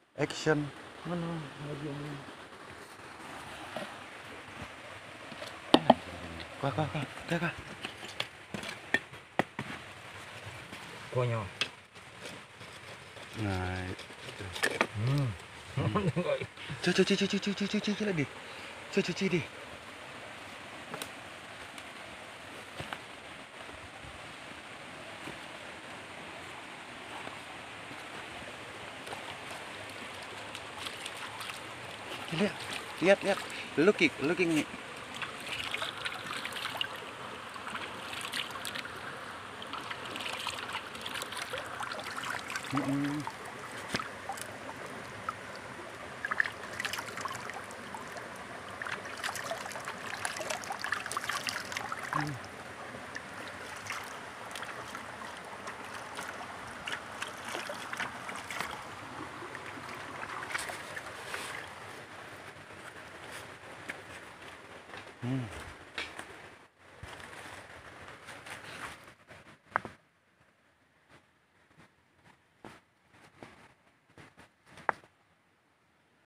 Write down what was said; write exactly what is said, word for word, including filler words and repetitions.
Action. Mana lagi yang ini? Kak, kak, kak, kak, kak. Konyol. Nah, Hmm. cuci, cuci, cuci, cuci, cuci, cuci lagi. Cuci, cuci deh. Lihat, lihat, lihat. Looking, looking nih. Mm-mm. Hmm. Hmm.